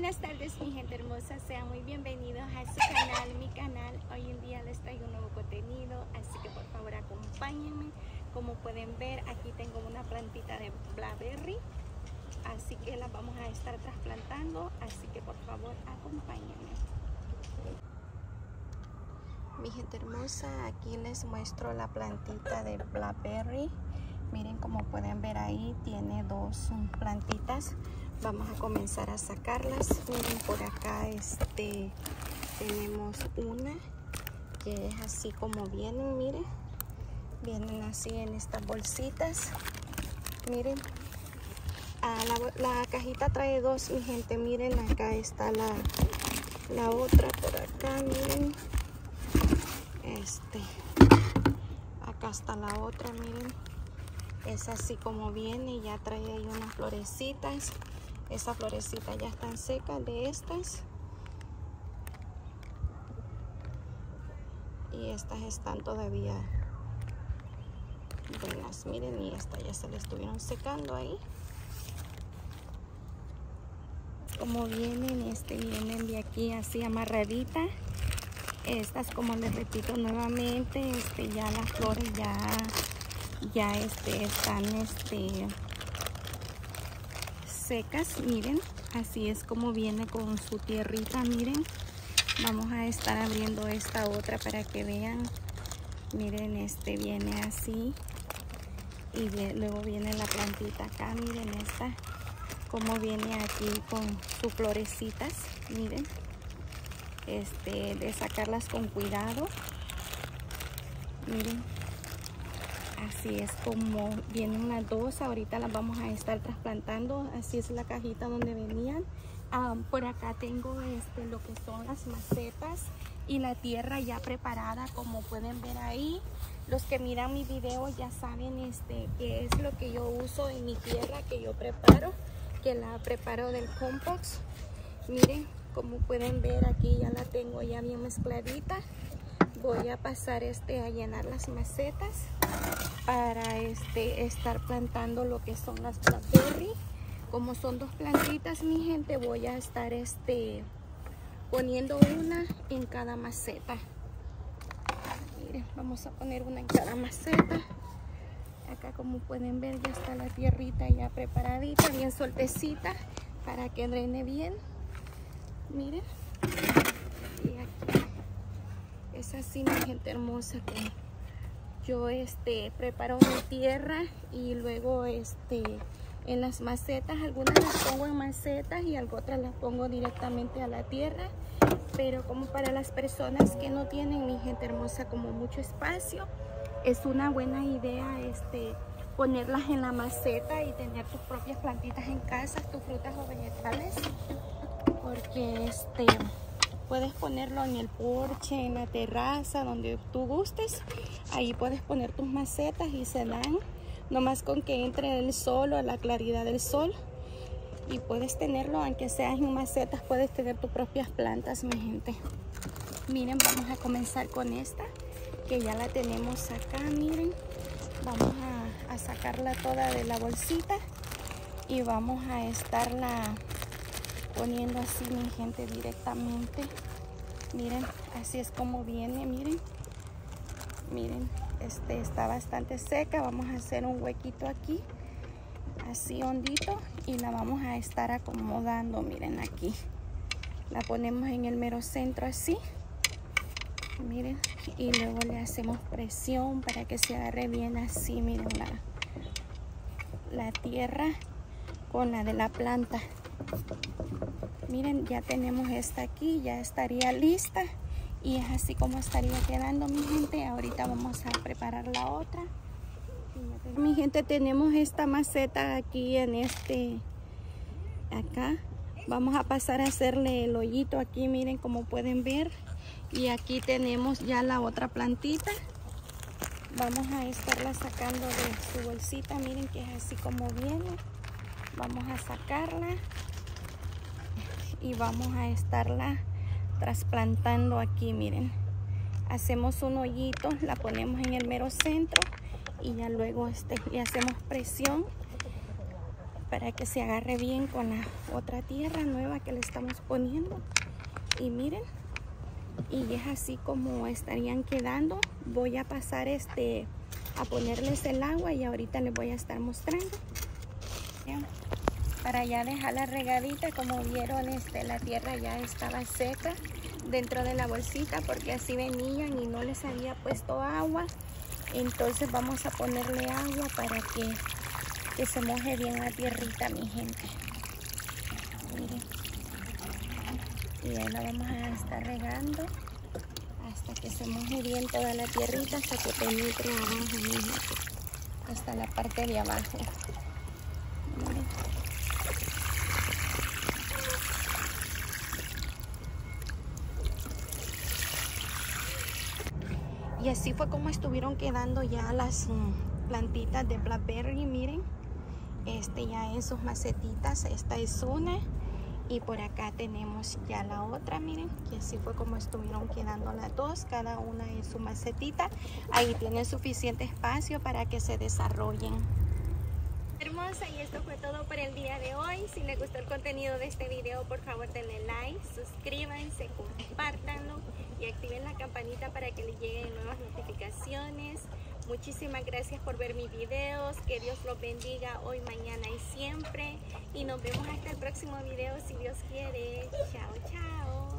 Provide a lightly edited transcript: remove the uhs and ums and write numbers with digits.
Buenas tardes, mi gente hermosa, sean muy bienvenidos a su canal, mi canal. Hoy en día les traigo un nuevo contenido, así que por favor acompáñenme. Como pueden ver, aquí tengo una plantita de blackberry, así que la vamos a estar trasplantando, así que por favor acompáñenme. Mi gente hermosa, aquí les muestro la plantita de blackberry. Miren, como pueden ver ahí, tiene dos plantitas. Vamos a comenzar a sacarlas. Miren, por acá tenemos una que es así como vienen, miren. Vienen así en estas bolsitas. Miren, la cajita trae dos, mi gente. Miren, acá está la otra por acá, miren. Acá está la otra, miren. Es así como viene, ya trae ahí unas florecitas. Esas florecitas ya están secas de estas. Y estas están todavía buenas, miren, y estas ya se le estuvieron secando ahí. Como vienen, vienen de aquí así amarradita. Estas, como les repito nuevamente, ya las flores ya están secas. Miren, así es como viene con su tierrita. Miren, vamos a estar abriendo esta otra para que vean. Miren, viene así y luego viene la plantita acá. Miren esta como viene aquí con sus florecitas. Miren, de sacarlas con cuidado. Miren, así es como vienen las dos. Ahorita las vamos a estar trasplantando. Así es la cajita donde venían. Por acá tengo lo que son las macetas y la tierra ya preparada, como pueden ver ahí. Los que miran mi video ya saben qué es lo que yo uso en mi tierra, que yo preparo, que la preparo del compost. Miren, como pueden ver, aquí ya la tengo ya bien mezcladita. Voy a pasar a llenar las macetas para estar plantando lo que son las blackberry. Como son dos plantitas, mi gente, voy a estar poniendo una en cada maceta. Miren, vamos a poner una en cada maceta. Acá, como pueden ver, ya está la tierrita ya preparadita, bien sueltecita para que drene bien. Miren, y aquí es así, mi gente hermosa, que yo preparo mi tierra y luego en las macetas, algunas las pongo en macetas y otras las pongo directamente a la tierra. Pero como para las personas que no tienen, mi gente hermosa, como mucho espacio, es una buena idea ponerlas en la maceta y tener tus propias plantitas en casa, tus frutas o vegetales, porque puedes ponerlo en el porche, en la terraza, donde tú gustes. Ahí puedes poner tus macetas y se dan, nomás con que entre el sol o la claridad del sol. Y puedes tenerlo, aunque seas en macetas, puedes tener tus propias plantas, mi gente. Miren, vamos a comenzar con esta, que ya la tenemos acá. Miren, vamos a sacarla toda de la bolsita y vamos a estarla poniendo así, mi gente, directamente. Miren, así es como viene. Miren, miren, está bastante seca. Vamos a hacer un huequito aquí, así hondito, y la vamos a estar acomodando. Miren, aquí la ponemos en el mero centro así. Miren, y luego le hacemos presión para que se agarre bien así. Miren, la tierra con la de la planta. Miren, ya tenemos esta aquí, ya estaría lista y es así como estaría quedando, mi gente. Ahorita vamos a preparar la otra. Mi gente, tenemos esta maceta aquí acá. Vamos a pasar a hacerle el hoyito aquí, miren, como pueden ver. Y aquí tenemos ya la otra plantita. Vamos a estarla sacando de su bolsita, miren, que es así como viene. Vamos a sacarla y vamos a estarla trasplantando aquí. Miren, hacemos un hoyito, la ponemos en el mero centro y ya luego le hacemos presión para que se agarre bien con la otra tierra nueva que le estamos poniendo. Y miren, y es así como estarían quedando. Voy a pasar a ponerles el agua y ahorita les voy a estar mostrando. Bien, para ya dejarla regadita, como vieron, la tierra ya estaba seca dentro de la bolsita porque así venían y no les había puesto agua. Entonces vamos a ponerle agua para que se moje bien la tierrita, mi gente. Miren. Y ahí la vamos a estar regando hasta que se moje bien toda la tierrita, hasta que penetre abajo, miren, hasta la parte de abajo. Miren. Y así fue como estuvieron quedando ya las plantitas de blackberry. Miren, ya en sus macetitas, esta es una. Y por acá tenemos ya la otra, miren, que así fue como estuvieron quedando las dos, cada una en su macetita. Ahí tienen suficiente espacio para que se desarrollen. Hermosa, y esto fue todo por el día de hoy. Si les gustó el contenido de este video, por favor denle like, suscríbanse, compártanlo y activen la campanita para que les lleguen nuevas notificaciones. Muchísimas gracias por ver mis videos. Que Dios los bendiga hoy, mañana y siempre. Y nos vemos hasta el próximo video si Dios quiere. Chao, chao.